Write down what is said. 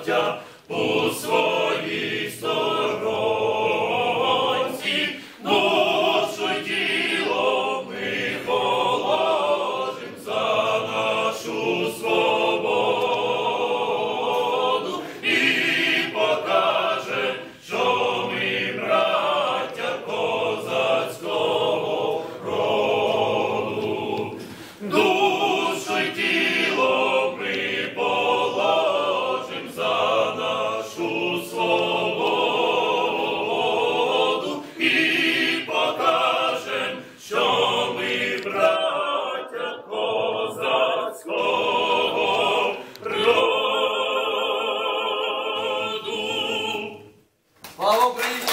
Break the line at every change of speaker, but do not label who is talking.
браття у своїй сторонці, душу й тіло ми положим за нашу свободу і покажем, що ми браття козацького роду. Душу й тіло ми положим за нашу свободу і покажем, що ми браття козацького роду.
Слава Україні!